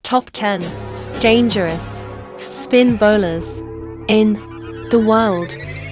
Top 10 dangerous spin bowlers in the world.